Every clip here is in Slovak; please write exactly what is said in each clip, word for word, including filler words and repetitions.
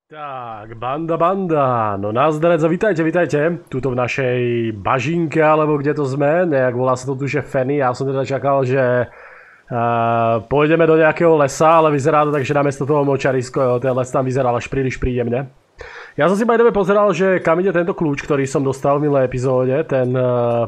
Tak, banda, banda, no názdarec a vítajte, vítajte, tuto v našej bažinke, alebo kde to sme, nejak volá sa to tu, že Feny, ja som teda čakal, že uh, pôjdeme do nejakého lesa, ale vyzerá to tak, že namiesto toho močarisko, jo, ten les tam vyzeral až príliš príjemne. Ja som si by dobe pozeral, že kam ide tento kľúč, ktorý som dostal v minulej epizóde, ten uh,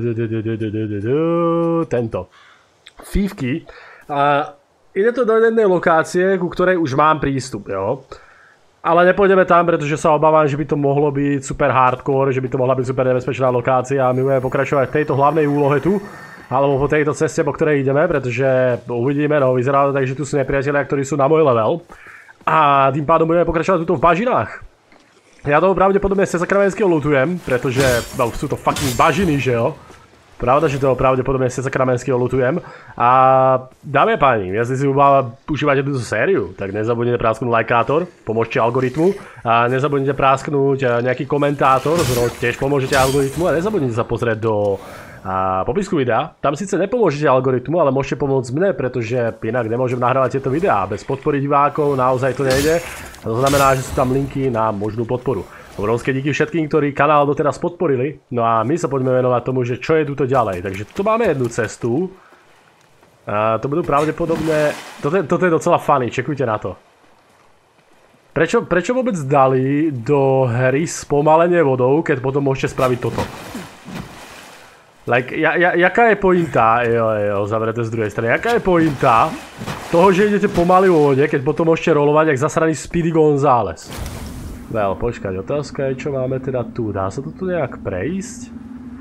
tento fívky, a ide to do jednej lokácie, ku ktorej už mám prístup, jo. Ale nepôjdeme tam, pretože sa obávam, že by to mohlo byť super hardcore, že by to mohla byť super nebezpečná lokácia a my budeme pokračovať v tejto hlavnej úlohe tu, alebo po tejto ceste, po ktorej ideme, pretože uvidíme, no vyzerá to tak, že tu sú nepriatelia, ktorí sú na môj level a tým pádom budeme pokračovať tuto v bažinách. Ja to pravdepodobne z Sakramenského lutujem, pretože no, sú to fucking bažiny, že jo? Pravda, že to pravdepodobne z Sakramenského lutujem. A dámy a páni, jestli si užívate túto sériu, tak nezabudnite prásknúť lajkátor, pomôžte algoritmu. A nezabudnite prásknúť nejaký komentátor, tiež pomôžete algoritmu. A nezabudnite sa pozrieť do a, popisku videa. Tam síce nepomôžete algoritmu, ale môžete pomôcť mne, pretože inak nemôžem nahrávať tieto videá. Bez podpory divákov naozaj to nejde. A to znamená, že sú tam linky na možnú podporu. Obrovské díky všetkým, ktorí kanál doteraz podporili. No a my sa poďme venovať tomu, že čo je tuto ďalej. Takže tu máme jednu cestu. A to budú pravdepodobne... Toto je, toto je docela funny, čekujte na to. Prečo, prečo vôbec dali do hry spomalenie vodou, keď potom môžete spraviť toto? Like, ja, ja, jaká je pointa, jo, jo, zavreté z druhej strany, jaká je pointa toho, že idete pomaly vo vode, keď potom môžete rolovať jak zasraný Speedy González? Well, počkať, otázka je, čo máme teda tu. Dá sa to tu nejak prejsť?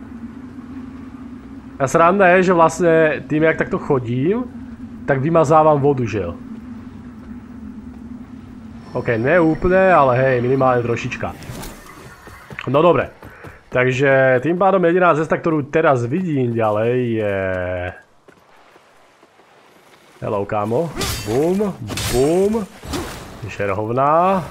A sranda je, že vlastne tým, jak takto chodím, tak vymazávam vodu, že jo? OK, ne úplne, ale hej, minimálne trošička. No dobre. Takže tým pádom jediná cesta, ktorú teraz vidím ďalej je... Hello, kámo. Bum, bum. Šerhovná.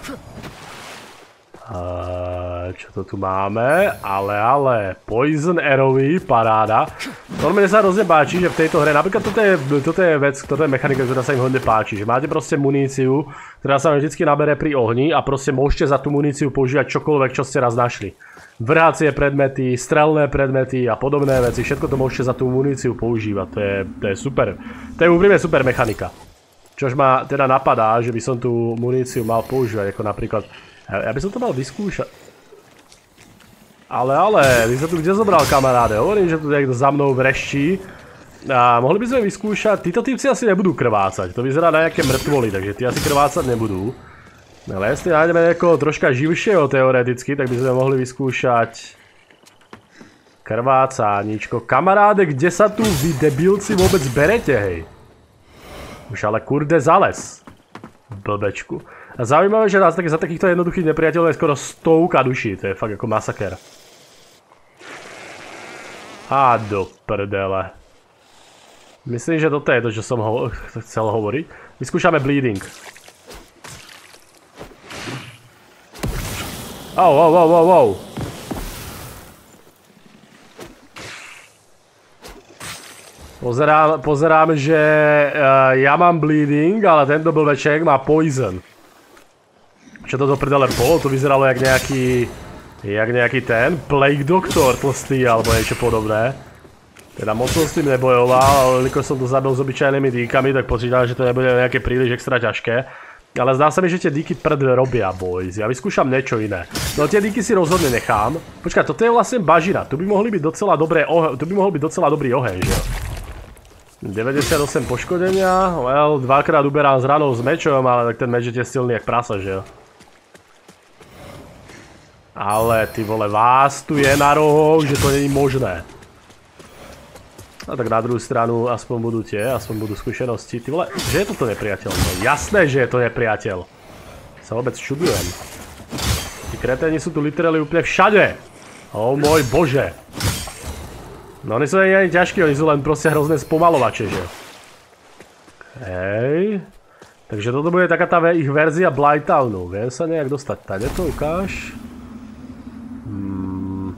Uh, čo to tu máme? Ale, ale, Poison Arrowy, paráda. Normálne sa hrozne páči, že v tejto hre, napríklad toto je, toto je vec, toto je mechanika, ktorá sa im hodne páči, že máte proste muníciu, ktorá sa vždycky nabere pri ohni a proste môžete za tú muníciu používať čokoľvek, čo ste raz našli. Vrhacie predmety, strelné predmety a podobné veci, všetko to môžete za tú muníciu používať, to je, to je super. To je úprimne super mechanika. Čož ma teda napadá, že by som tú muníciu mal používať, ako napríklad... Ja by som to mal vyskúšať. Ale, ale, ty sa tu kde zobral, kamaráde? Hovorím, že tu niekto za mnou vreščí. A mohli by sme vyskúšať, títo týpci asi nebudú krvácať. To vyzerá na nejaké mŕtvoly, takže tí asi krvácať nebudú. Ale jestli nájdeme niekoho troška živšieho teoreticky, tak by sme mohli vyskúšať... Krvácáničko. Kamaráde, kde sa tu vy debilci vôbec berete, hej? Už ale kurde zales. Blbečku. A zaujímavé, že nás za takýchto jednoduchých nepriateľov je skoro stovka duší, to je fakt ako masaker. A do prdele. Myslím, že toto je to, čo som ho chcel hovoriť. Vyskúšame bleeding. Oh, wow, wow, wow, wow. Pozerám, pozerám, že uh, ja mám bleeding, ale tento blbeček má poison. Čo to do prdele bolo? To vyzeralo jak nejaký... Jak nejaký ten... Plague Doctor tlstý, alebo niečo podobné. Teda moc som s tým nebojoval, ale ako som to zabil s obyčajnými dýkami, tak počítam, že to nebude nejaké príliš extra ťažké. Ale zdá sa mi, že tie dýky prd robia, boys. Ja vyskúšam niečo iné. No tie dýky si rozhodne nechám. Počkaj, toto je vlastne bažina. Tu by mohli byť docela dobré ohe... Tu by mohol byť docela dobrý oheň, že jo? deväťdesiatosem poškodenia. Well, dvakrát uberám s ranou s mečom, ale tak ten meč je silný jak prasa, že jo? Ale ty vole, vás tu je na rohoch, že to není možné. A tak na druhú stranu aspoň budú tie, aspoň budú skúsenosti. Ty vole, že je toto nepriateľ? No jasné, že je to nepriateľ. Sa vôbec čudujem. Tí kreténi sú tu literally úplne všade. O môj bože. No oni sú ani ťažkí, oni sú len proste hrozné spomalovače, že? Hej. Takže toto bude taká tá ich verzia Blightownu. Viem sa nejak dostať. Tady to ukáž. Hmm.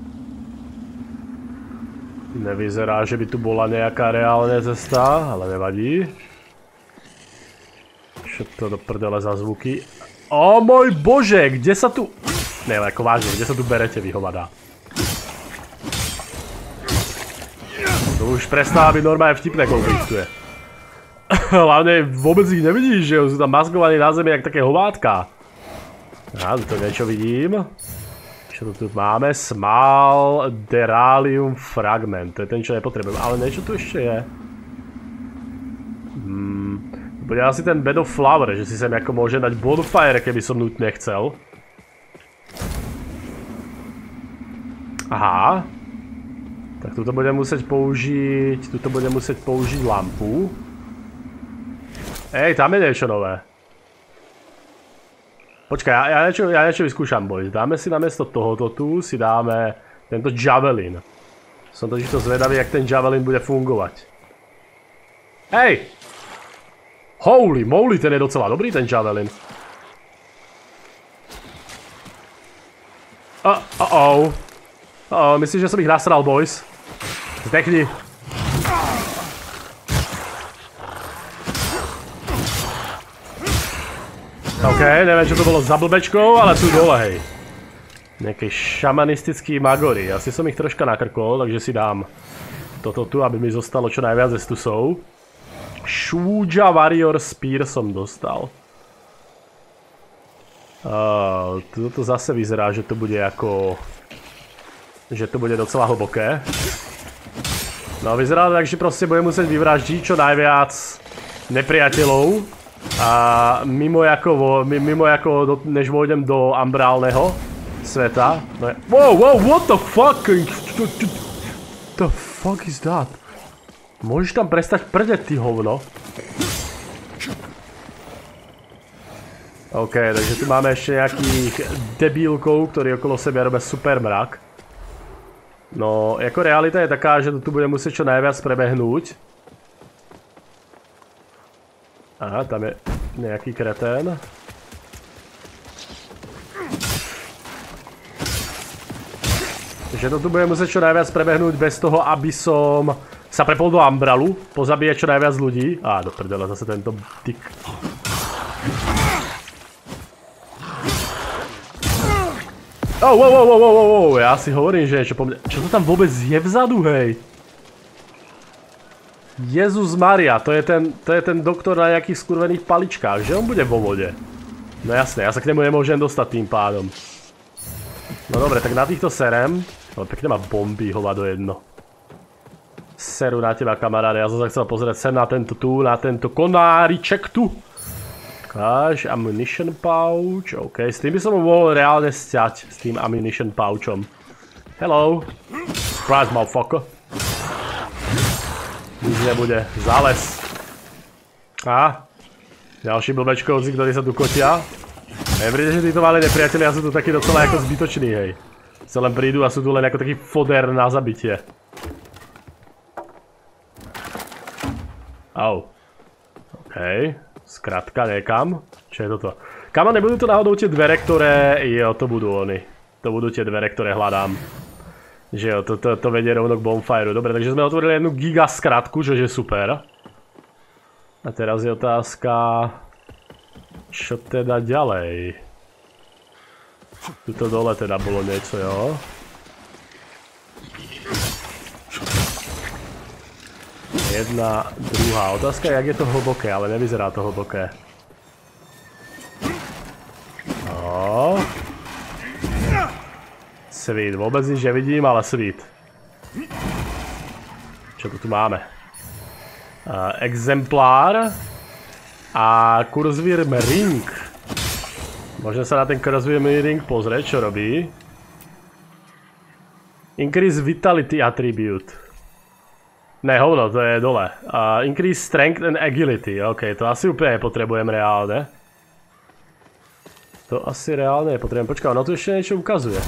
Nevyzerá, že by tu bola nejaká reálna cesta, ale nevadí. Čo to do prdele za zvuky? O môj bože, kde sa tu... Ne, ako vážne, kde sa tu berete vy, hovadá? To už prestáva byť normálne vtipné, koľko ich tu je. Hlavne vôbec ich nevidíš, že sú tam maskovaní na zemi jak také hovádka. Aha, tu niečo vidím. Čo tu máme? Small Deralium Fragment. To je ten, čo nepotrebujem. Ale niečo tu ešte je. Hmm. Bude asi ten Bed of Flower, že si sem ako môže dať bonfire, keby som nutne chcel. Aha. Tak tuto budem musieť použiť... Tuto budem musieť použiť lampu. Ej, tam je niečo nové. Počkaj, ja, ja, niečo, ja niečo vyskúšam, boys. Dáme si namiesto tohoto tu, si dáme tento Javelin. Som totiž to zvedavý, jak ten Javelin bude fungovať. Hej! Holy moly, ten je docela dobrý, ten Javelin. Uh, uh-oh. Uh-oh, myslíš, že som ich nasral, boys? Zdechni. OK, neviem, čo to bolo za blbečkou, ale tu dole, hej. Nejaký šamanistický magory. Asi som ich troška nakrkol, takže si dám toto tu, aby mi zostalo čo najviac estusov. Shuja Warrior Spear som dostal. Uh, toto zase vyzerá, že to bude ako... Že to bude docela hlboké. No vyzerá tak, že proste budem musieť vyvraždiť čo najviac nepriateľov. A mimo ako, mimo ako než vôjdem do ambrálneho sveta. No je... Wow, wow, what the fuck? The fuck is that? Môžeš tam prestať prdeť, ty hovno? OK, takže tu máme ešte nejakých debílkov, ktorí okolo sebe robia super mrak. No, ako realita je taká, že tu budem musieť čo najviac prebehnúť. Aha, tam je nejaký kretén. Takže to tu budem musieť čo najviac prebehnúť bez toho, aby som sa prepol do Umbralu, pozabíjať čo najviac ľudí. Á, do prdele, zase tento tyk. Oh, wow, wow, wow, wow, wow, ja si hovorím, že niečo po mne... Čo to tam vôbec je vzadu, hej? Jezus Maria, to je ten, to je ten doktor na nejakých skurvených paličkách, že on bude vo vode. No jasné, ja sa k nemu nemôžem dostať tým pádom. No dobre, tak na týchto serem. No pekne má bomby, hovado jedno. Seru na teba, kamaráde, ja som sa chcel pozrieť sem na tento tu, na tento konáriček tu. Ukáž, ammunition pouch, ok, s tým by som ho mohol reálne sťať, s tým ammunition pouchom. Hello. Surprise, motherfucker. Nič nebude. Záles. A? Ďalší blbečkovci, ktorí sa tu kotia. Nepríde, že títo malé nepriatelia sú tu takí docela ako zbytoční, hej. Sa len prídu a sú tu len ako taký foder na zabitie. Au. OK. Skratka, niekam. Čo je toto? Kama, nebudú to náhodou tie dvere, ktoré... Jo, to budú oni. To budú tie dvere, ktoré hľadám. Že jo, to, to, to vedie rovno k bonfireu. Dobre, takže sme otvorili jednu giga skratku, že je super. A teraz je otázka... Čo teda ďalej? Tuto dole teda bolo niečo, jo? Jedna, druhá. Otázka je, jak je to hlboké, ale nevyzerá to hlboké. No. Sweet, vôbec nič nevidím, ale sweet. Čo tu tu máme? Uh, exemplár a kurzvír ring. Môžem sa na ten kurzvír ring pozrieť, čo robí. Increase vitality attribute. Ne, hovno, to je dole. Uh, increase strength and agility. OK, to asi úplne nepotrebujem reálne. To asi reálne nepotrebujem. Počkaj, ono tu ešte niečo ukazuje.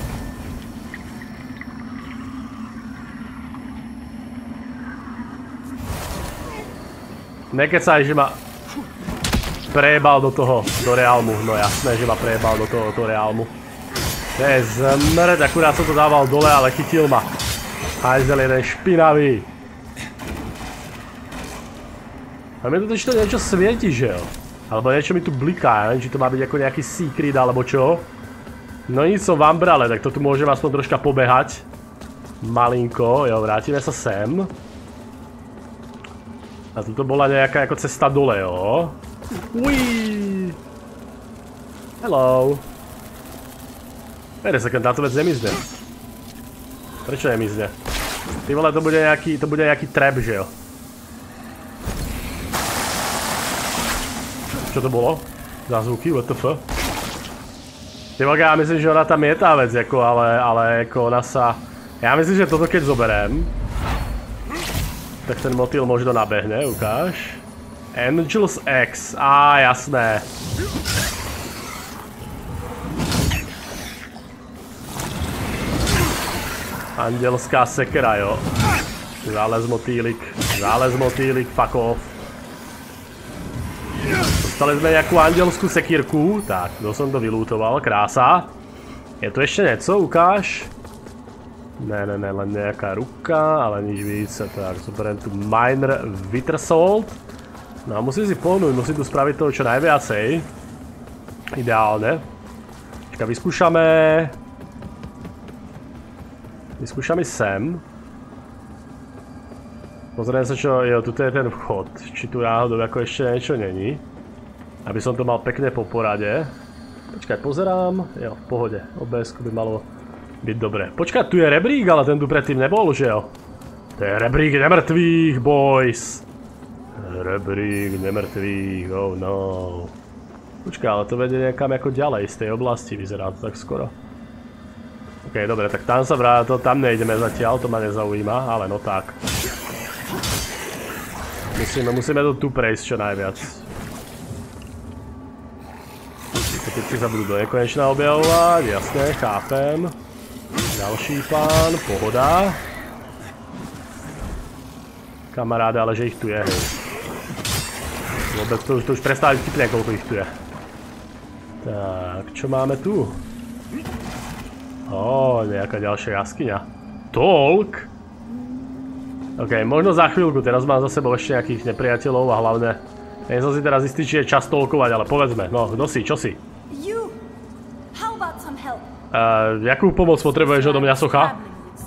Nekecaj, že ma prejebal do toho, do reálmu. No jasné, že ma prejebal do toho, do reálmu. To je zmrť, akurát som to dával dole, ale chytil ma. Hajzel jeden špinavý. A mi tu to niečo svieti, že jo? Alebo niečo mi tu bliká, neviem, či to má byť ako nejaký secret alebo čo. No nic, som v Umbrelle, tak to tu môžem aspoň troška pobehať. Malinko, jo, vrátime sa sem. A tu bola nejaká ako cesta dole, jo. Uiii. Hello. Wait a second, táto vec nemizne. Prečo nemizne? Ty vole, to bude nejaký, to bude nejaký trap, že jo? Čo to bolo? Zázvuky, what the fuck? Ty vole, já myslím, že ona tam je tá vec, jako, ale, ale jako ona sa... Já myslím, že toto keď zoberem, tak ten motýl možno nabehne, ukáž. Angels X, á, jasné. Andělská sekera, jo. Zález motýlik, zález motýlik, fuck off. Dostali jsme nějakou andělskou sekírku, tak, to jsem to vylútoval, krása. Je tu ještě něco, ukáž? Ne, ne, ne, len nějaká ruka, ale nič více, tak, zoberiem tu Minor Withersold. No a musím si pohnúť, musím tu spraviť toho čo najviacej. Ideálne. Počkaj, vyskúšame... Vyskúšame sem. Pozriem sa čo, jo, tuto je ten vchod, či tu náhodou jako ešte niečo není. Aby som to mal pekne po porade. Počkaj, pozerám, jo, v pohode, ó bé esku by malo byť dobré. Počkaj, tu je rebrík, ale ten tu predtým nebol, že jo? To je rebrík nemrtvých, boys. Rebrík nemrtvých, oh no. Počkaj, ale to vedie niekam ako ďalej z tej oblasti, vyzerá to tak skoro. Ok, dobre, tak tam sa vrá, to tam nejdeme zatiaľ, to ma nezaujíma, ale no tak. Musíme, musíme to tu prejsť čo najviac. Typci sa budú do nekonečna objavovať, jasne, chápem. Ďalší pán, pohoda. Kamaráde, ale že ich tu je, hej. Vôbec to, to už prestáva vtipne, koľko ich tu je. Tak, čo máme tu? Ó, nejaká ďalšia jaskyňa. Talk? Ok, možno za chvíľku, teraz mám za sebou ešte nejakých nepriateľov a hlavne... Nie som si teraz istý, či je čas talkovať, ale povedzme, no, kto si, čo si? Uh, jakú pomoc potrebuješ odo mňa, socha?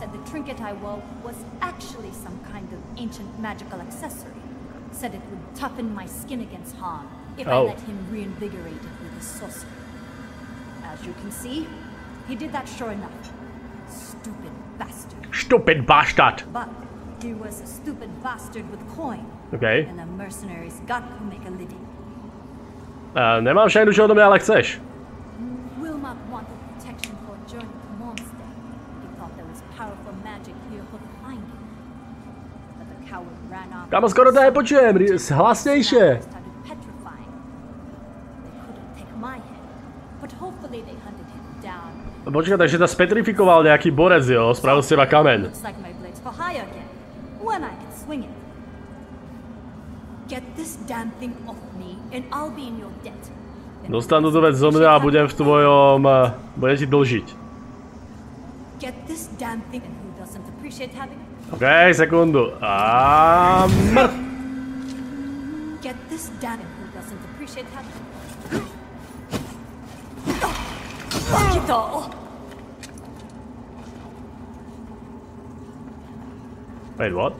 Said it would toughen my skin against harm if oh. I let him reinvigorate it with his sorcery. As you can see, he did that sure enough. Stupid bastard. Stupid bastard. But he was a stupid bastard with coin. Okay. And the mercenaries got to make a living. Uh, nemám však čo odo mňa, ale chceš. Wilmot wanted protection for a journey to Mondstadt. He thought there was powerful magic here for the finding. Kámo, skoro to nepočujem, hlasnejšie. Počkaj, takže to spetrifikoval nejaký borec, jo? Spravil z teba kameň. Dostanú tú vec zo mňa a budem v tvojom... budem ti dlžiť. Ok, sekundu. A mrt. Wait, what?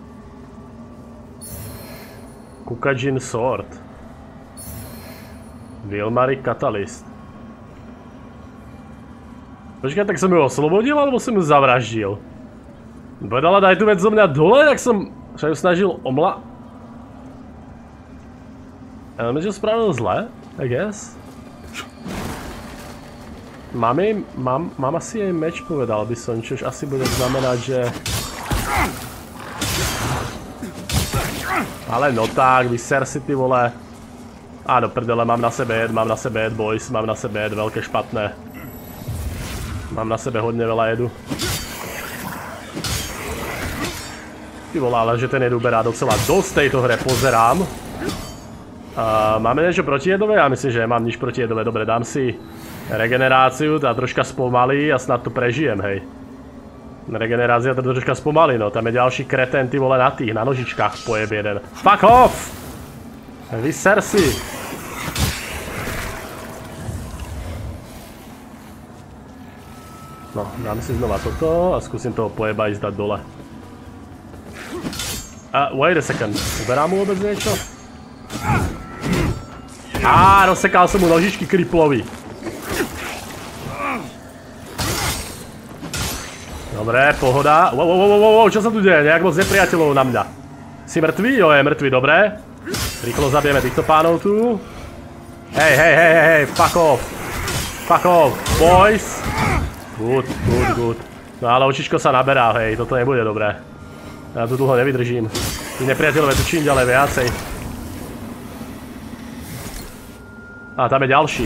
Kukajin Sword. Vilmarik Catalyst. Počkaj, tak som ju oslobodil, alebo som ju zavraždil? Povedala, daj tu vec zo mňa dole, tak som sa ju snažil omla... Ja mi, že spravil zle, I guess. Mám jej, mám, mám asi jej meč, povedal by som, čož asi bude znamenať, že... Ale no tak, vyser si ty vole. Á, do prdele, mám na sebe jed, mám na sebe jed, boys, mám na sebe jed, veľké špatné. Mám na sebe hodne veľa jedu. Ty vole, ale že ten jed uberá docela dosť tejto hre, pozerám. Uh, máme niečo protijedové? Ja myslím, že nemám nič protijedové. Dobre, dám si regeneráciu, tá troška spomalí a snad to prežijem, hej. Regenerácia to troška spomalí, no. Tam je ďalší kreten, ty vole, na tých, na nožičkách pojeb jeden. Fuck off! Vyser si! No, dám si znova toto a skúsim toho pojeba ísť dať dole. Uh, wait a second, uberám mu vôbec niečo? Á, rozsekal som mu nožičky kriplovi. Dobre, pohoda. Wow, wow, wow, wow, čo sa tu deje? Nejak moc nepriateľov na mňa. Si mŕtvý? Jo, je mŕtvý, dobre. Rýchlo zabijeme týchto pánov tu. Hej, hej, hej, hej, fuck off. Fuck off, boys. Good, good, good. No ale očičko sa naberá, hej, toto nebude dobré. Ja tu dlho nevydržím. Tí nepriateľové tu čím ďalej viacej. A tam je ďalší.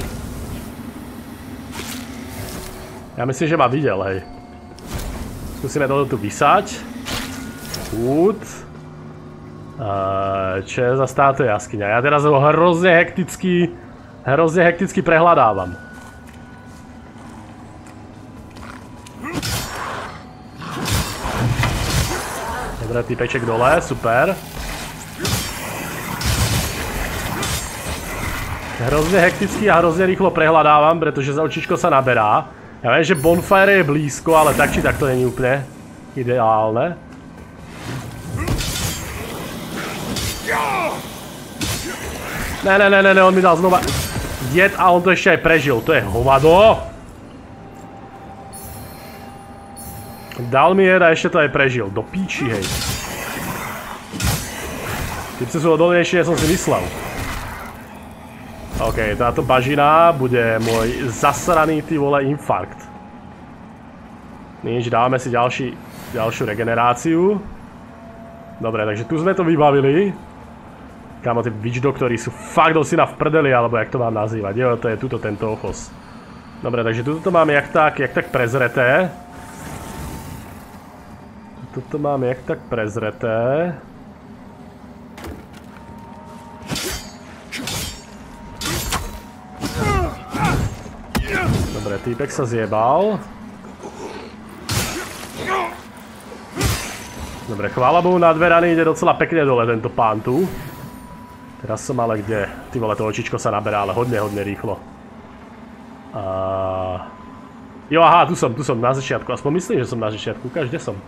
Ja myslím, že ma videl, hej. Skúsime toto tu vysať. Good. Uh, čo je za táto jaskyňa? Ja teraz ho hrozne hekticky, hrozne hekticky prehľadávam. Dobre, týpeček dole, super. Hrozne hekticky a hrozne rýchlo prehľadávam, pretože za očičko sa naberá. Ja viem, že bonfire je blízko, ale tak či tak to není úplne ideálne. Ne, ne, ne, ne, ne, on mi dal znova jed a on to ešte aj prežil, to je hovado. Dal mi jed a ešte to aj prežil, do píči, hej. Typci sú odolnejšie, ja som si myslel. OK, táto bažina bude môj zasraný, ty vole, infarkt. Nič, dávame si ďalší, ďalšiu regeneráciu. Dobre, takže tu sme to vybavili. Kámo, tí witch doktori sú fakt dosina v prdeli, alebo jak to mám nazývať. Jo, to je tuto tento ochos. Dobre, takže tuto to máme jak tak, jak tak prezreté. Tuto to máme jak tak prezreté. Dobre, týpek sa zjebal. Dobre, chvála Bohu, na dverany ide docela pekne dole tento pán tu. Teraz som ale kde? Ty vole, to očičko sa naberá, ale hodne, hodne rýchlo. A... Jo, aha, tu som, tu som, na začiatku. Aspoň myslím, že som na začiatku. Ukáž, kde som?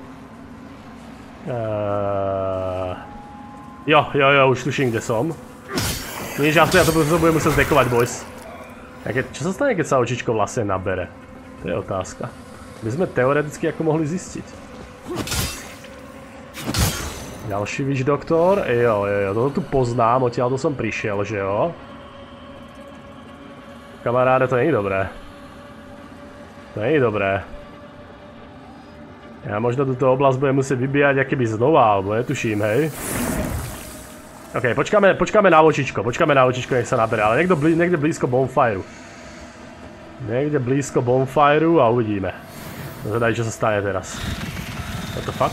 Uh... Jo, jo, jo, už tuším, kde som. Nič, ja to, ja to budem musieť zdekovať, boys. Čo sa stane, keď sa očičko vlastne nabere? To je otázka. My sme teoreticky ako mohli zistiť. Ďalší witch doktor, jo, jo, jo, toto tu poznám, odtiaľ to som prišiel, že jo? Kamaráde, to nie je dobré. To nie je dobré. Ja možno túto oblasť budem musieť vybíjať akoby znova, alebo netuším, hej? OK, počkáme, počkáme na očičko, počkáme na očičko, nech sa nabere, ale niekde, blí, niekde blízko bonfireu. Niekde blízko bonfireu a uvidíme. Zvedaj, čo sa stane teraz. What the fuck?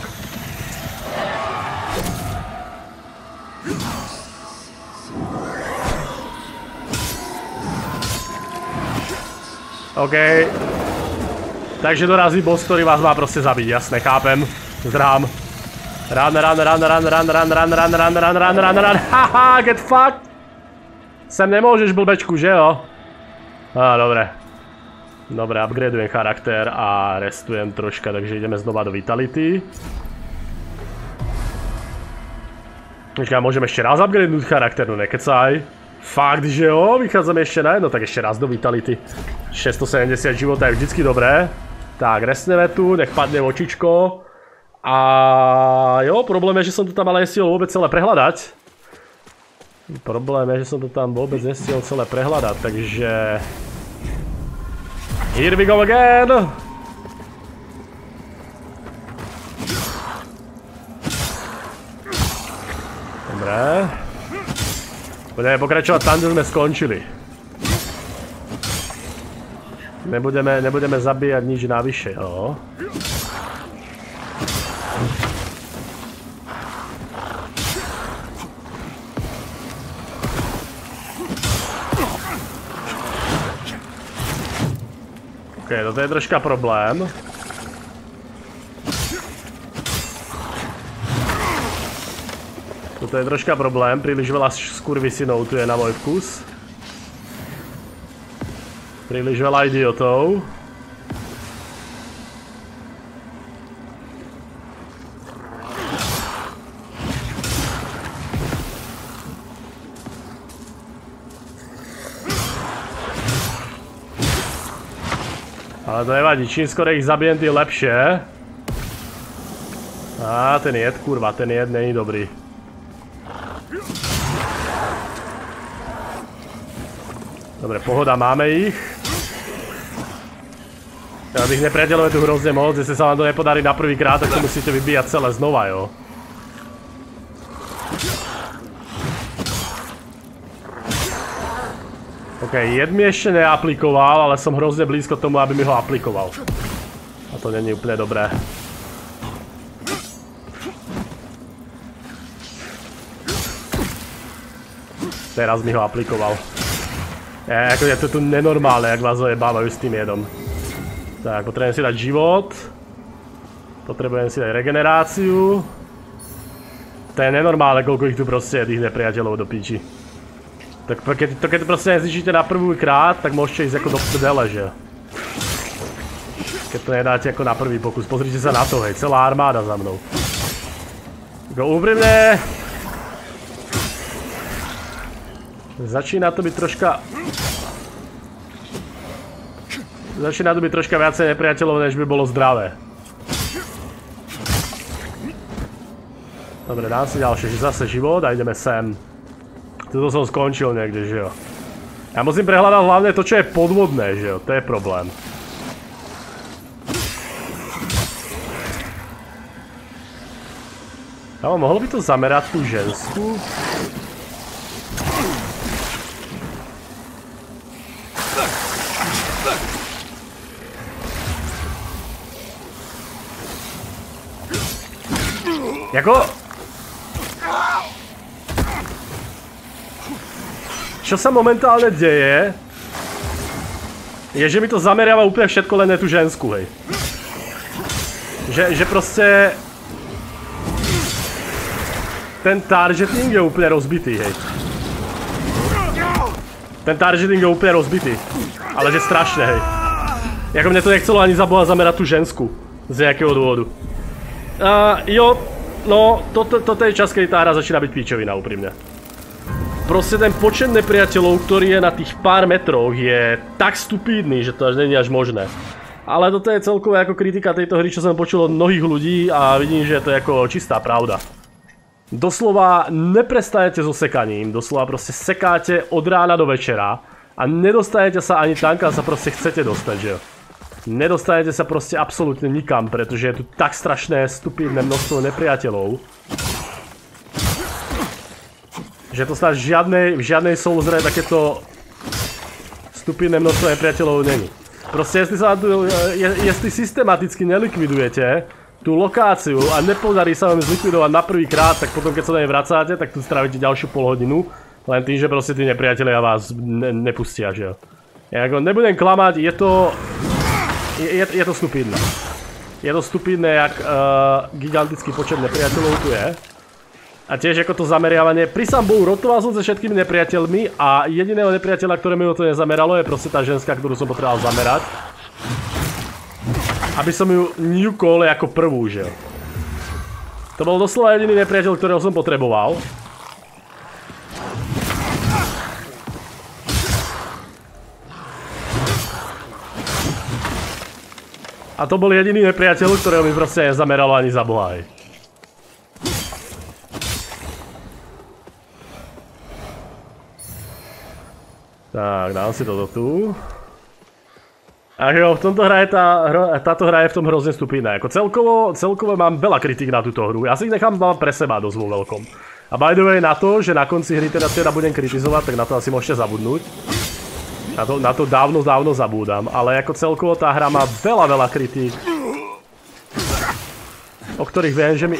OK. Takže dorazí boss, ktorý vás má proste zabiť, jasné, chápem. Zdrhám. Run, run, run, run, run, run, run, run, run, run, run, run, run, haha, get fucked. Sem nemôžeš, blbečku, že jo? Á, dobre. Dobre, upgradujem charakter a restujem troška, takže ideme znova do Vitality. Počkaj, môžem ešte raz upgradenúť charakter, no nekecaj. Fakt, že jo? Vychádzame ešte na jedno, tak ešte raz do Vitality. šesťstosedemdesiat života je vždycky dobré. Tak, restneme tu, nech padne očičko. A jo, problém je, že som to tam ale nestihol vôbec celé prehľadať. Problém je, že som to tam vôbec nestihol celé prehľadať, takže... Here we go again! Dobre. Budeme pokračovať tam, kde sme skončili. Nebudeme, nebudeme zabíjať nič navyše, jo. OK, toto je troška problém. Toto je troška problém, príliš veľa skurvisinov tu je na môj vkus. Príliš veľa idiotov. Ale to nevadí, čím skoro ich zabijem, tým lepšie. Á, ten jed, kurva, ten jed není dobrý. Dobre, pohoda, máme ich. Ja tých nepriateľov je tu hrozne moc, jestli sa vám to nepodarí na prvý krát, tak to musíte vybíjať celé znova, jo. OK, jed mi ešte neaplikoval, ale som hrozne blízko tomu, aby mi ho aplikoval. A to není úplne dobré. Teraz mi ho aplikoval. Je, ako je to tu nenormálne, jak vás ojebávajú s tým jedom. Tak, potrebujem si dať život. Potrebujem si dať regeneráciu. To je nenormálne, koľko ich tu proste je, tých nepriateľov do píči. Tak keď to, keď to proste nezničíte na prvý krát, tak môžete ísť ako do prdele, že? Keď to nedáte ako na prvý pokus. Pozrite sa na to, hej, celá armáda za mnou. Ako úprimne... Začína to byť troška... Začína to byť troška viacej nepriateľov, než by bolo zdravé. Dobre, dám si ďalšie, zase život a ideme sem. Tuto som skončil niekde, že jo. Ja musím prehľadať hlavne to, čo je podvodné, že jo, to je problém. No, mohlo by to zamerať tú žensku? Jako... Čo sa momentálne deje, je, že mi to zameriava úplne všetko, len ne tú žensku, hej. Že, že proste... Ten targeting je úplne rozbitý, hej. Ten targeting je úplne rozbitý. Ale že strašne, hej. Jako mne to nechcelo ani za boha zamerať tú žensku. Z nejakého dôvodu. Uh, jo, no, toto, toto je čas, kedy tá hra začína byť píčovina, úprimne. Proste ten počet nepriateľov, ktorý je na tých pár metroch, je tak stupidný, že to až není až možné. Ale toto je celkové ako kritika tejto hry, čo som počul od mnohých ľudí a vidím, že to je ako čistá pravda. Doslova neprestajete so sekaním, doslova proste sekáte od rána do večera a nedostajete sa ani tam, kam sa proste chcete dostať, že jo. Nedostanete sa proste absolútne nikam, pretože je tu tak strašné, stupidné množstvo nepriateľov. Že to snad v žiadnej, v žiadnej Souls hre takéto stupidné množstvo nepriateľov není. Proste, jestli sa tu, jestli systematicky nelikvidujete tú lokáciu a nepodarí sa vám zlikvidovať na prvý krát, tak potom keď sa do nej vracáte, tak tu strávite ďalšiu pol hodinu. Len tým, že proste tí nepriatelia vás ne, nepustia, že jo. Ja ako nebudem klamať, je to... Je, je, je to stupidné. Je to stupidné, jak uh, gigantický počet nepriateľov tu je. A tiež ako to zameriavanie, pri sám Bohu rotoval som se všetkými nepriateľmi a jediného nepriateľa, ktoré mi to nezameralo, je proste tá ženská, ktorú som potreboval zamerať. Aby som ju nukol ako prvú, že jo. To bol doslova jediný nepriateľ, ktorého som potreboval. A to bol jediný nepriateľ, ktorého mi proste nezameralo ani za boha, hej. Tak, dám si toto tu. Ach jo, v tomto hra je tá, táto hra je v tom hrozne stupidná. Ako celkovo, celkovo mám veľa kritík na túto hru. Ja si ich nechám pre seba dosť vo veľkom. A by the way na to, že na konci hry teda, teda budem kritizovať, tak na to asi môžete zabudnúť. Na to, na to dávno, dávno zabúdam. Ale ako celkovo tá hra má veľa, veľa kritík. O ktorých viem, že mi...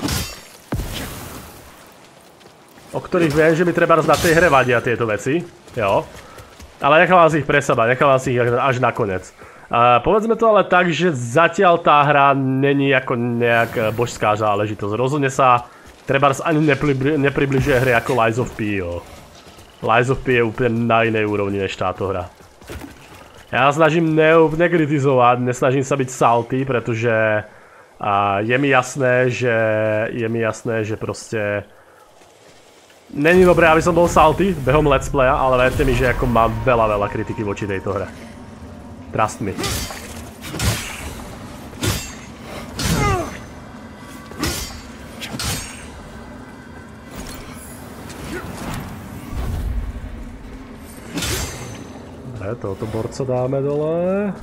O ktorých viem, že mi treba na tej hre vadia tieto veci. Jo. Ale nechávam si ich pre seba, nechávam si ich až nakoniec. Uh, povedzme to ale tak, že zatiaľ tá hra není ako nejak božská záležitosť. Rozhodne sa trebárs ani nepribli nepribližuje hry ako Lies of P, jo. Lies of P je úplne na inej úrovni než táto hra. Ja snažím ne nekritizovať, nesnažím sa byť salty, pretože uh, je mi jasné, že je mi jasné, že proste není dobré, aby som bol salty behom let's playa, ale verte mi, že ako mám veľa, veľa kritiky voči tejto hre. Trust me. tohoto borca dáme dole.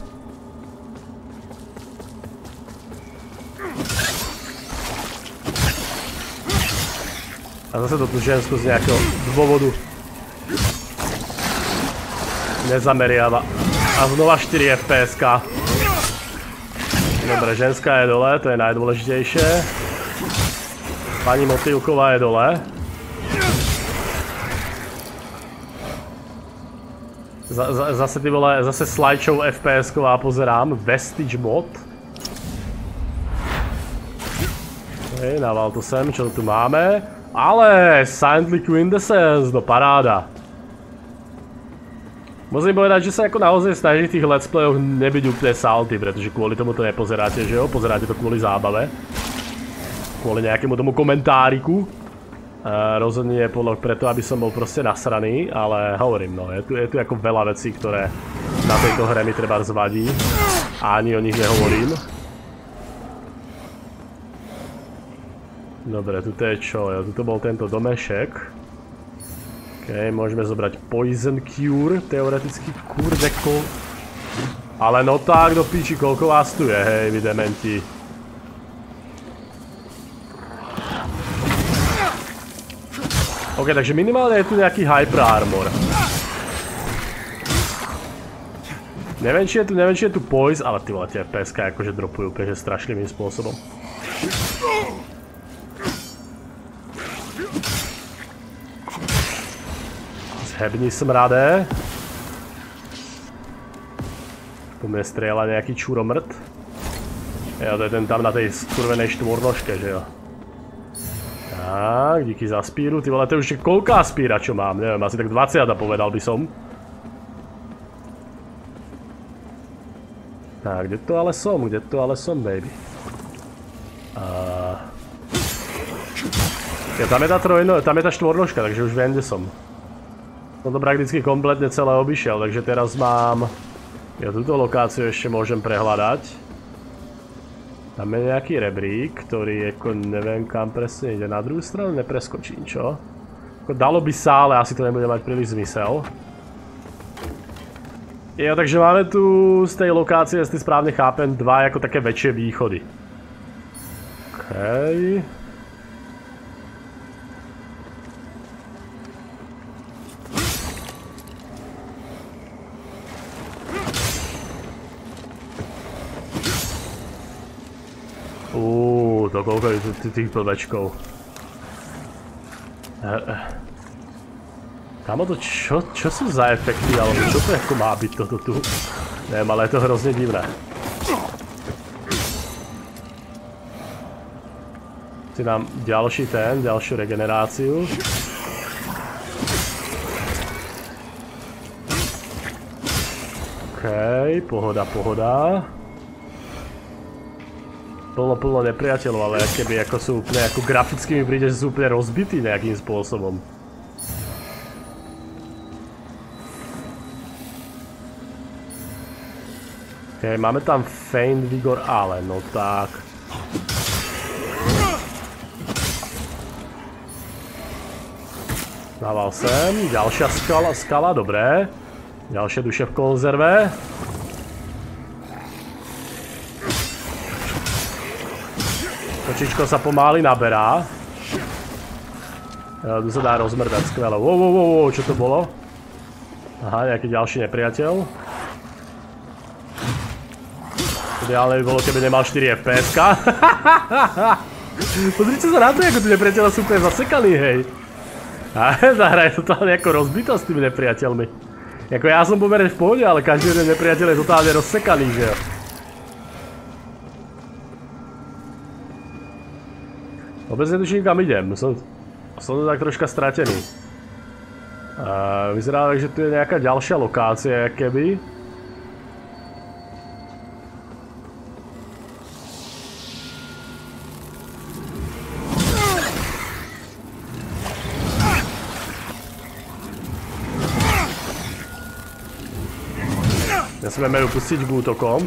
A zase to tu žensku z nejakého dôvodu nezameriava. A znova štyri ef pé es ká. Dobre, ženská je dole, to je najdôležitejšie. Pani Motýlková je dole. Zase ty vole, zase slideshow ef pé es ková pozerám. Vestige mod. Hej, nával to sem, čo tu máme. Ale Saintly Quintessence, no paráda. Musím povedať, že sa ako naozaj snaží v tých let's playoch nebyť úplne salty, pretože kvôli tomu to nepozeráte, že jo? Pozeráte to kvôli zábave. Kvôli nejakému tomu komentáriku. Uh, rozhodne je podľa preto, aby som bol proste nasraný, ale hovorím, no, je tu, je tu ako veľa vecí, ktoré na tejto hre mi treba zvadí a ani o nich nehovorím. Dobre, tuto je čo? Jo, tuto bol tento domešek. OK, môžeme zobrať Poison Cure, teoreticky, kurde, kol... Ale no tak, do píči, koľko vás tu je, hej, vy dementi. OK, takže minimálne je tu nejaký Hyper Armor. Neviem, či je tu, neviem, či je tu Poison, ale ty vole, tie ef pé es ká akože dropujú úplne strašným spôsobom. Zhebni smradé. Tu mne strieľa nejaký čuromrt. Jo, to je ten tam na tej skurvenej štvornožke, že jo. Tak, díky za spíru. Ty vole, to je už koľká spíra, čo mám? Neviem, asi tak dvadsať povedal by som. Tak, kde to ale som? Kde to ale som, baby? Uh... Ja, tam je tá trojno, tam je tá štvornožka, takže už viem, kde som. Som to prakticky kompletne celé obišiel, takže teraz mám... Ja túto lokáciu ešte môžem prehľadať. Tam je nejaký rebrík, ktorý ako neviem kam presne ide. Na druhú stranu nepreskočím, čo? Ako dalo by sa, ale asi to nebude mať príliš zmysel. Jo, takže máme tu z tej lokácie, jestli správne chápem, dva ako také väčšie východy. Okej. Uuu, to koľko je tých blbečkov. Kámo, to čo, čo sú za efekty, alebo čo to ako má byť toto tu? Neviem, ale je to hrozne divné. Si dám ďalší ten, ďalšiu regeneráciu. Okej, pohoda, pohoda. Plno, plno nepriateľov, ale keby ako sú úplne, ako graficky mi príde, že sú úplne rozbití nejakým spôsobom. OK, máme tam Feint Vigor, ale no tak. Dával sem, ďalšia skala, skala, dobré. Ďalšie duše v konzerve. Kočičko sa pomáli naberá. Tu sa dá rozmrdať, skvelé. Wow, wow, wow, wow, čo to bolo? Aha, nejaký ďalší nepriateľ. Ideálne by bolo, keby nemal štyri ef pé es ká. Pozrite sa na to, ako tí nepriateľa sú úplne zasekaní, hej. A tá hra je totálne ako rozbitá s tými nepriateľmi. Jako ja som pomerne v pohode, ale každý jeden nepriateľ je totálne rozsekaný, že jo. Vôbec netuším, kam idem, som, som to tak troška stratený. Uh, vyzerá tak, že tu je nejaká ďalšia lokácia, keby. Nesmieme ju pustiť k útokom.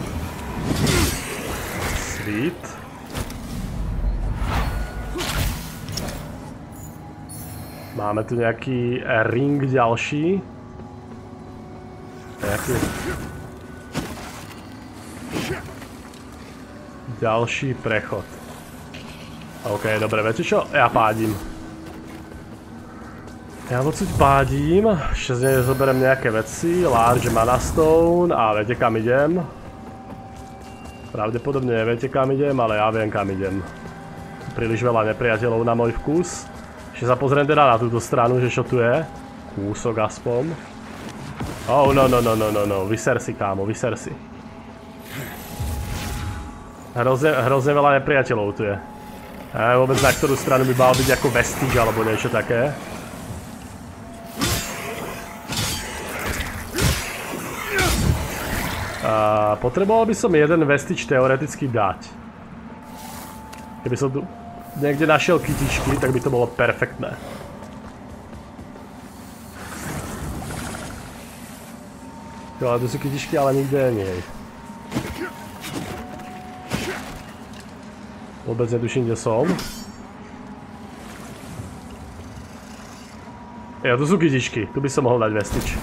Sweet. Máme tu nejaký ring ďalší. Nejaký... Ďalší prechod. OK, dobre, viete čo? Ja pádím. Ja odsud pádím, ešte z nej zoberiem nejaké veci, large mana stone a viete kam idem? Pravdepodobne neviete kam idem, ale ja viem kam idem. Príliš veľa nepriateľov na môj vkus. Ešte sa pozriem teda na túto stranu, že čo tu je. Kúsok aspoň. Oh no no no no no no, vyser si kámo, vyser si. Hrozne, hrozne veľa nepriateľov tu je. Ja vôbec na ktorú stranu by mal byť ako vestige alebo niečo také. A potreboval by som jeden vestige teoreticky dať. Keby som tu niekde našiel kytičky, tak by to bolo perfektné. Jo, ale tu sú kytičky, ale nikde nie. Vôbec netuším, kde som. Jo, tu sú kytičky, tu by som mohol dať vestige.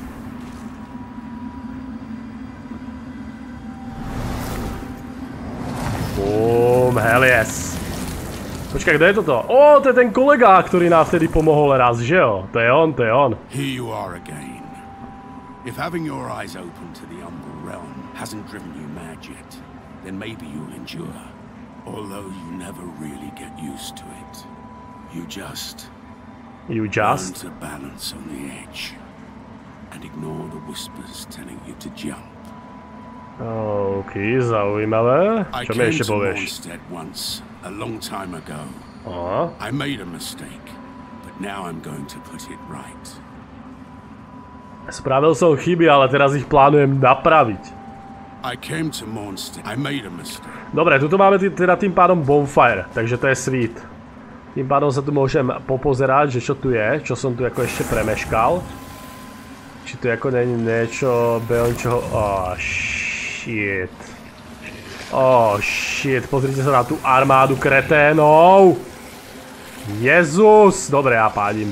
Boom, hell yes. Počkaj, kto je toto? Ó, to je ten kolega, ktorý nám vtedy pomohol raz, že jo? To je on, to je on. Here you are again. If having your eyes open to the Umbral realm hasn't driven you mad yet, then maybe you'll endure. Although you never really get used to it. You just... You just? learn to balance on the edge. And ignore the whispers telling you to jump. OK, zaujímavé. Čo mi ešte povieš? Once, a long time ago. Aha. I made a mistake, but now I'm going to put it right. Spravil som chyby, ale teraz ich plánujem napraviť. I came to Mondstadt. I made a mistake. Dobre, tuto máme teda tým pádom bonfire, takže to je sweet. Tým pádom sa tu môžem popozerať, že čo tu je, čo som tu ako ešte premeškal. Či tu ako není niečo, behom čoho... Oh, shit. Oh, shit, pozrite sa na tú armádu kreténov. Jezus! Dobre, ja pádím.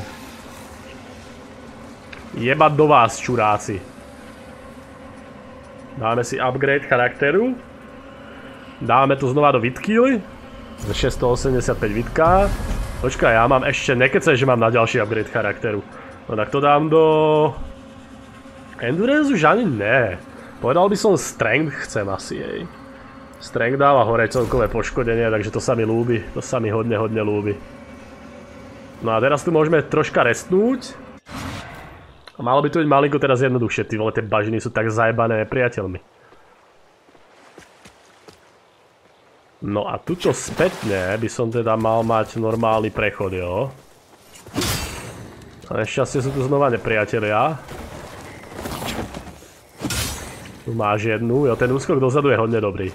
Jebať do vás, čuráci. Dáme si upgrade charakteru. Dáme to znova do Vidkily. Za šesťstoosemdesiatpäť Vidka. Počkaj, ja mám ešte nekecej, že mám na ďalší upgrade charakteru. No tak to dám do... Endurance už ani ne. Povedal by som Strength chcem asi jej. Strength dáva hore celkové poškodenie, takže to sa mi ľúbi. To sa mi hodne, hodne ľúbi. No a teraz tu môžeme troška restnúť. A malo by to byť malinko teraz jednoduchšie, ty vole, tie bažiny sú tak zajebané nepriateľmi. No a tuto spätne by som teda mal mať normálny prechod, jo. A nešťastie sú tu znova nepriatelia. Tu máš jednu, jo, ten úskok dozadu je hodne dobrý.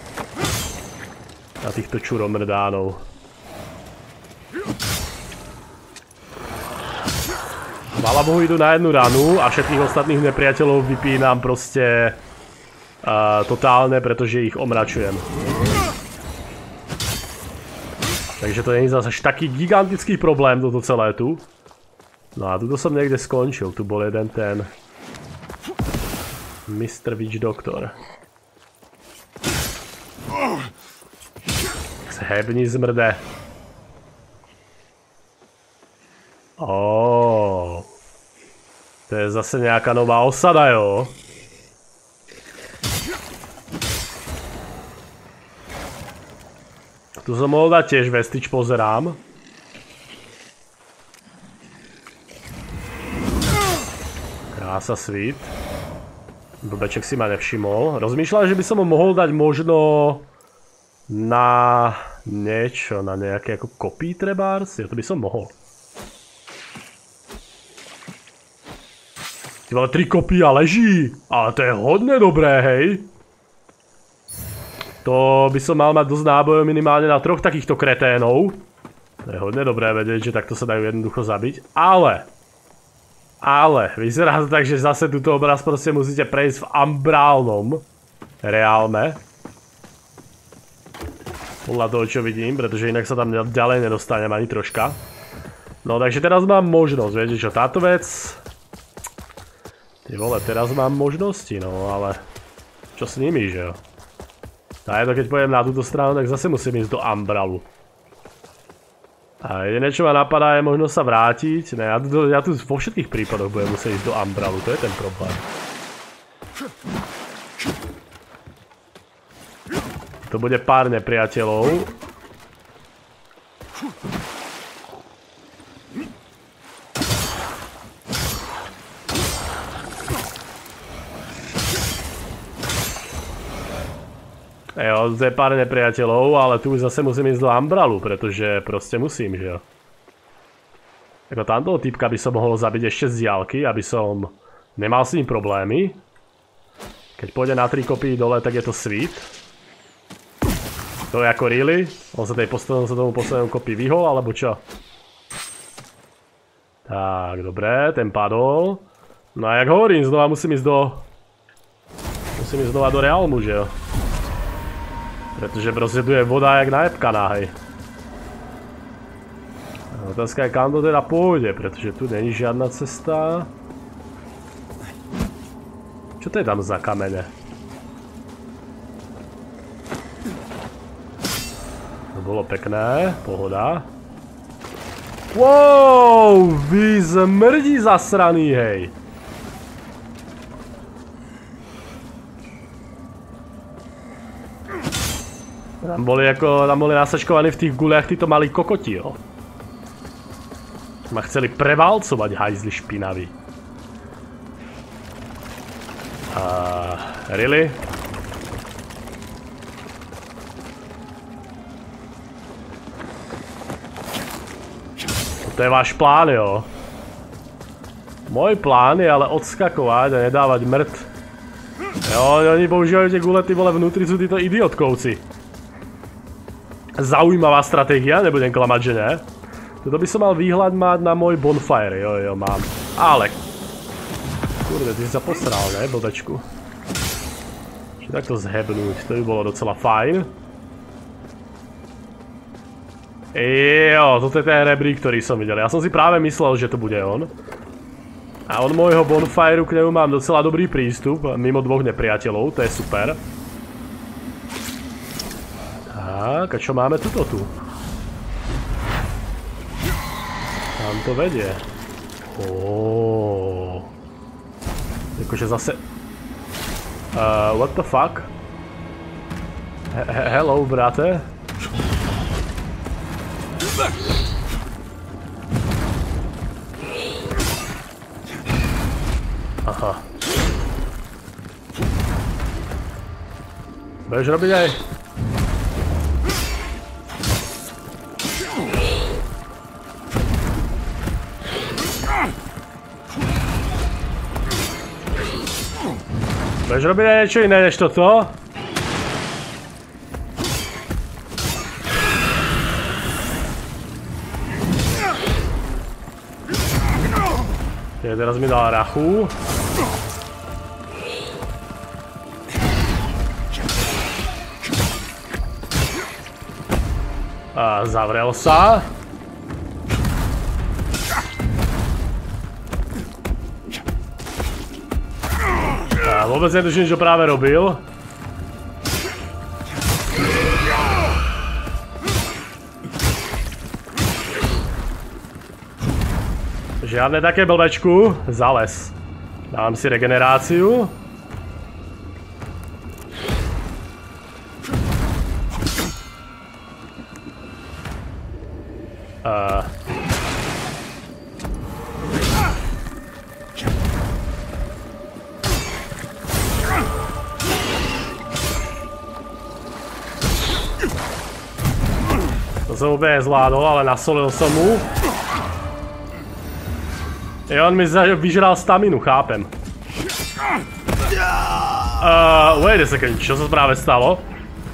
Na týchto čuromrdánov. Mala Bohu idú na jednu ranu a všetkých ostatných nepriateľov vypínam proste uh, totálne, pretože ich omračujem. Takže to nie je zase taký gigantický problém toto celé tu. No a tuto som niekde skončil, tu bol jeden ten mister Witch Doctor. Zhebni zmrde. Ó, to je zase nejaká nová osada, jo? Tu som mohol dať tiež vestige, pozerám. Krása, sweet. Blbeček si ma nevšimol. Rozmýšľam, že by som ho mohol dať možno na niečo, na nejaké ako kopí trebárs. Ja to by som mohol. Ty vole, tri kopí a leží. Ale to je hodne dobré, hej. To by som mal mať dosť nábojov minimálne na troch takýchto kreténov. To je hodne dobré vedieť, že takto sa dajú jednoducho zabiť. Ale... Ale, vyzerá to tak, že zase túto obraz proste musíte prejsť v Umbrálnom reálme. Podľa toho, čo vidím, pretože inak sa tam ďalej nedostanem ani troška. No, takže teraz mám možnosť, viete čo, táto vec... Ty vole, teraz mám možnosti, no ale... Čo s nimi, že jo? A je to, keď pojem na túto stranu, tak zase musím ísť do Umbralu. A jediné, čo ma napadá, je možno sa vrátiť. Ne, ja tu, ja tu vo všetkých prípadoch budem musieť ísť do Umbralu, to je ten problém. To bude pár nepriateľov. Jo, to je pár nepriateľov, ale tu už zase musím ísť do Umbralu, pretože proste musím, že jo. Ako tamtoho typka by som mohol zabiť ešte z diaľky, aby som nemal s ním problémy. Keď pôjde na tri kopy dole, tak je to sweet. To je ako really? On sa, tej poslednom, sa tomu poslednom kopy vyhol, alebo čo? Tak, dobre, ten padol. No a jak hovorím, znova musím ísť do... Musím ísť znova do Realmu, že jo. Pretože proste tu je voda jak najebkaná, hej. Otázka je, kam to teda pôjde, pretože tu není žiadna cesta. Čo to je tam za kamene? To bolo pekné, pohoda. Wow, vy zmrdí zasraný, hej. Tam boli ako, tam boli nasačkovaní v tých guliach títo malí kokoti, jo. Ma chceli prevalcovať, hajzli špinaví. Uh, really? To je váš plán, jo. Môj plán je ale odskakovať a nedávať mŕt. Jo, oni používajú tie gulety, vole, vnútri sú títo idiotkovci. Zaujímavá stratégia, nebudem klamať, že ne. Toto by som mal výhľad mať na môj bonfire, jo, jo, mám. Ale... Kurde, ty si sa posral, ne, blbečku. Čiže takto zhebnúť, to by bolo docela fajn. Jo, toto je ten rebrík, ktorý som videl. Ja som si práve myslel, že to bude on. A od môjho bonfireu k nemu mám docela dobrý prístup, mimo dvoch nepriateľov, to je super. Tak, a čo máme tuto tu? Tam to vedie. Oooo. Jakože zase... Uh, what the fuck? He hello, brate. Aha. Budeš robiť aj? Budeš robiť aj niečo iné než toto? Je, teraz mi dal rachu. A zavrel sa. A vôbec netuším, čo práve robil. Žiadne také blbečku, zales. Dám si regeneráciu. Uh. To som úplne zvládol, ale nasolil som mu. Jo, on mi vyžral staminu, chápem. Uh, wait a second, čo sa práve stalo?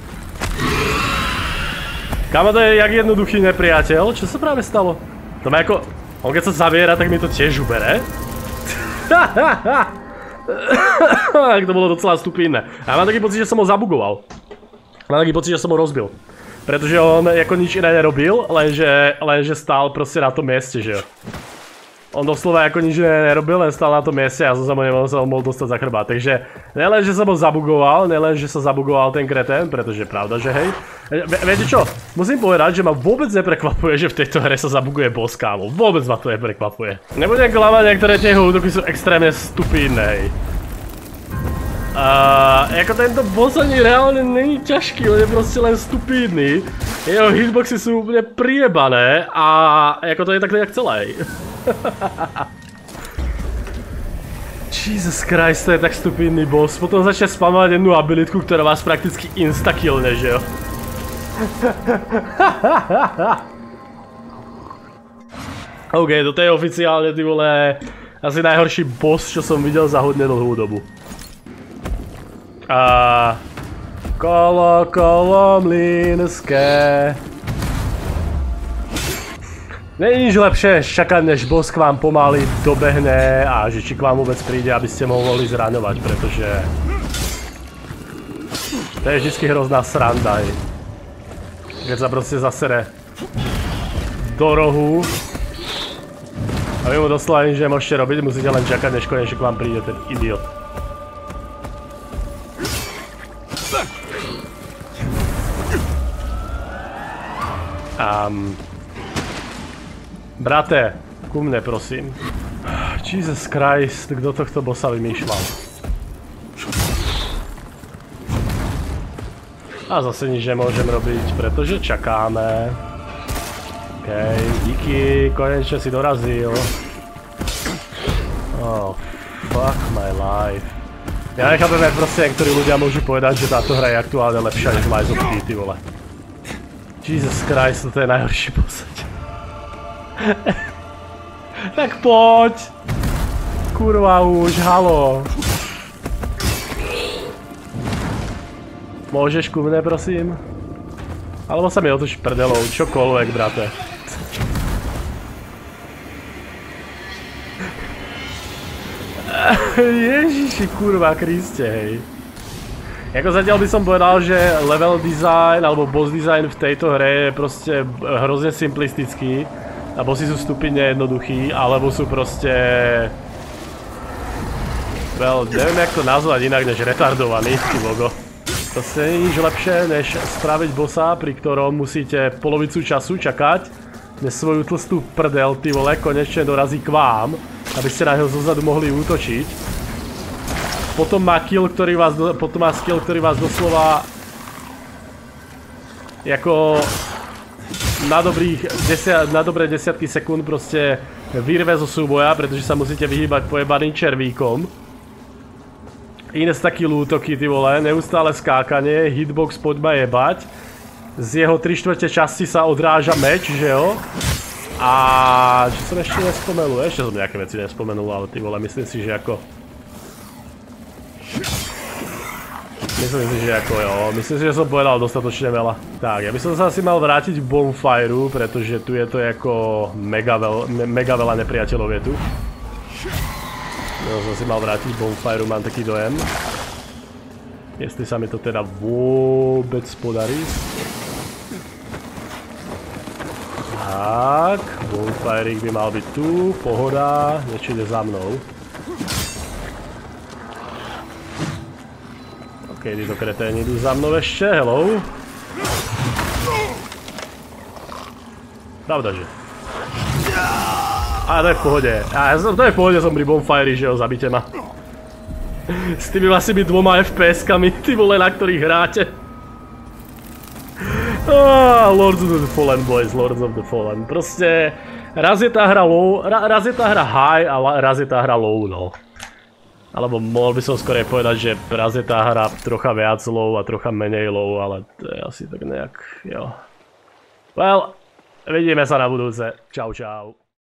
Kámo, to je jak jednoduchý nepriateľ, čo sa práve stalo? To má ako... On keď sa zaviera, tak mi to tiež ubere. Tak to bolo docela stupidné. A mám taký pocit, že som ho zabugoval. Mám taký pocit, že som ho rozbil. Pretože on ako nič iné nerobil, lenže, lenže stál proste na tom mieste, že jo. On doslova jako nič nerobil, len stál na tom mieste a ja som sa mu nemohol dostať za chrbát. Takže nelen, že sa mu zabugoval, nelen, že sa zabugoval ten kretén, pretože je pravda, že hej. Viete čo? Musím povedať, že ma vôbec neprekvapuje, že v tejto hre sa zabuguje boss, kámo. Vôbec ma to neprekvapuje. Nebudem klamať, niektoré tie útoky sú extrémne stupidné, hej. A jako tento boss ani reálne není ťažký, on je proste len stupidný. Jeho hitboxy sú úplne priebané a jako to je takhle jak celé. Jesus Christ, to je tak stupidný boss. Potom začne spamovať jednu abilitku, ktorá vás prakticky instakillne, že jo? OK, toto je oficiálne, ty vole, asi najhorší boss, čo som videl za hodne dlhú dobu. A kolo, kolo mlynské. Není nič lepšie než čakať, než boss k vám pomaly dobehne a že či k vám vôbec príde, aby ste ho mohli zraňovať, pretože to je vždycky hrozná sranda, hej. Keď sa proste zasere do rohu a vy mu doslova nič nemôžete robiť, musíte len čakať, než konečne k vám príde ten idiot. Um, brate, ku mne prosím. Jesus Christ, kto tohto bossa vymýšľal? A zase nič nemôžem robiť, pretože čakáme. OK, díky, konečne si dorazil. Oh, fuck my life. Ja nechápem, jak proste niektorí ľudia môžu povedať, že táto hra je aktuálne lepšia než Lies of P, ty vole. Jesus Christ, to je najhorší posať. Tak poď! Kurva už, halo! Môžeš ku mne, prosím? Alebo sa mi otoč prdelou, čokoľvek, brate. Ježiši, kurva Kriste, hej. Jako zatiaľ by som povedal, že level design alebo boss design v tejto hre je proste hrozne simplistický. A bossy sú stupidne jednoduchý, alebo sú proste... Well, neviem jak to nazvať inak než retardovaný, ty logo. Proste nie je nič lepšie, než spraviť bossa, pri ktorom musíte polovicu času čakať, než svoju tlstú prdel, ty vole, konečne dorazí k vám, aby ste na neho zozadu mohli útočiť. Potom má kill, ktorý vás, do, potom má skill, ktorý vás doslova jako na dobrých desia, na dobré desiatky sekúnd proste vyrve zo súboja, pretože sa musíte vyhýbať pojebaným červíkom. Insta-kill útoky, ty vole, neustále skákanie, hitbox poď ma jebať. Z jeho tri štvrte časti sa odráža meč, že jo? A čo som ešte nespomenul? Ešte som nejaké veci nespomenul, ale ty vole, myslím si, že ako... Myslím si, že ako jo, myslím si, že som povedal dostatočne veľa. Tak, ja by som sa asi mal vrátiť k Bonfireu, pretože tu je to jako mega, veľ, mega veľa nepriateľov je tu. Ja som si mal vrátiť k Bonfireu, mám taký dojem. Jestli sa mi to teda vôbec podarí. Tak, Bonfireík by mal byť tu, pohoda, niečo ide za mnou. Ok, títo kreténi idú za mnou ešte, hello. Pravda, že? A to je v pohode. A to je v pohode, som pri Bonfirei, že jo, zabite ma. S tými vlastnými dvoma ef pé eskami, ty vole, na ktorých hráte. Ah, Lords of the Fallen, boys, Lords of the Fallen. Proste, raz je tá hra low, raz je tá hra high a raz je tá hra low, no. Alebo mohol by som skorej povedať, že raz je tá hra trocha viac low a trocha menej low, ale to je asi tak nejak, jo. Well, vidíme sa na budúce. Čau, čau.